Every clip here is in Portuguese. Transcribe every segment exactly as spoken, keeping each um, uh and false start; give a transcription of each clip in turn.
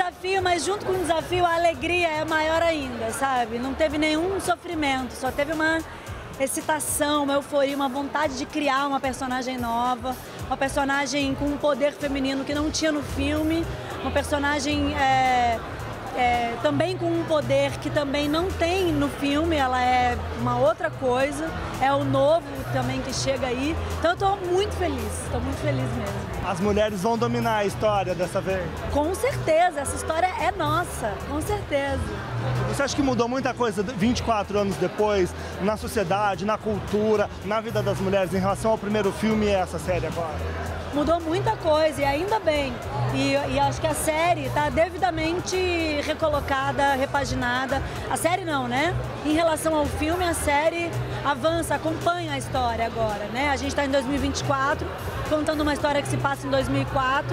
desafio, mas junto com o desafio a alegria é maior ainda, sabe? Não teve nenhum sofrimento, só teve uma excitação, uma euforia, uma vontade de criar uma personagem nova, uma personagem com um poder feminino que não tinha no filme, uma personagem é, é, também com um poder que também não tem no filme, ela é uma outra coisa, é o novo também que chega aí. Então eu estou muito feliz, estou muito feliz mesmo. As mulheres vão dominar a história dessa vez? Com certeza, essa história é nossa, com certeza. Você acha que mudou muita coisa vinte e quatro anos depois, na sociedade, na cultura, na vida das mulheres, em relação ao primeiro filme e essa série agora? Mudou muita coisa e ainda bem. E, e acho que a série está devidamente recolocada, repaginada. A série não, né? Em relação ao filme, a série avança, acompanha a história agora, né? A gente está em dois mil e vinte e quatro, contando uma história que se passa em dois mil e quatro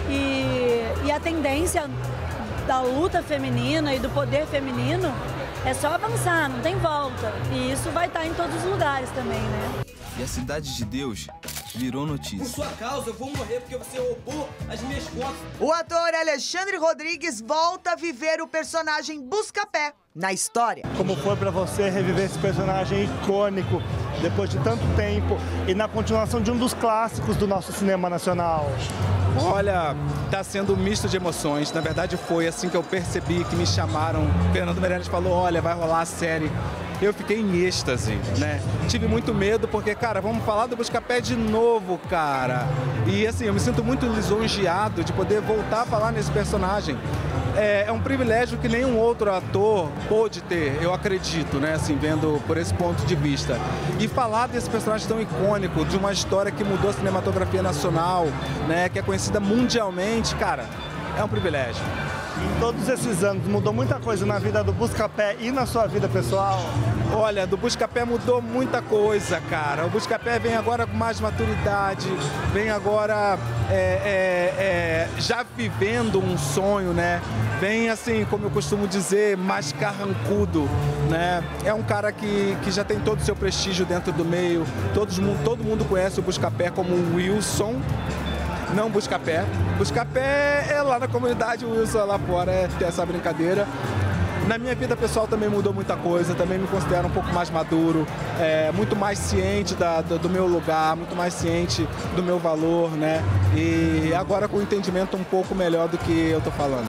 e, e a tendência da luta feminina e do poder feminino é só avançar, não tem volta. E isso vai estar em todos os lugares também, né? E a Cidade de Deus virou notícia. Por sua causa, eu vou morrer porque você roubou as minhas contas. O ator Alexandre Rodrigues volta a viver o personagem Buscapé na história. Como foi pra você reviver esse personagem icônico depois de tanto tempo e na continuação de um dos clássicos do nosso cinema nacional? Olha, tá sendo um misto de emoções. Na verdade, foi assim que eu percebi que me chamaram. Fernando Meirelles falou, olha, vai rolar a série. Eu fiquei em êxtase, né? Tive muito medo porque, cara, vamos falar do Buscapé de novo, cara. E assim, eu me sinto muito lisonjeado de poder voltar a falar nesse personagem. É, é um privilégio que nenhum outro ator pôde ter, eu acredito, né? Assim, vendo por esse ponto de vista. E falar desse personagem tão icônico, de uma história que mudou a cinematografia nacional, né? Que é conhecida mundialmente, cara, é um privilégio. Em todos esses anos, mudou muita coisa na vida do Buscapé e na sua vida pessoal? Olha, do Buscapé mudou muita coisa, cara. O Buscapé vem agora com mais maturidade, vem agora é, é, é, já vivendo um sonho, né? Vem assim, como eu costumo dizer, mais carrancudo, né? É um cara que, que já tem todo o seu prestígio dentro do meio. Todos, todo mundo conhece o Buscapé como Wilson. Não Buscapé. Buscapé é lá na comunidade, o Wilson é lá fora, é ter essa brincadeira. Na minha vida pessoal também mudou muita coisa, também me considero um pouco mais maduro, é, muito mais ciente da, do, do meu lugar, muito mais ciente do meu valor, né? E agora com o entendimento um pouco melhor do que eu tô falando.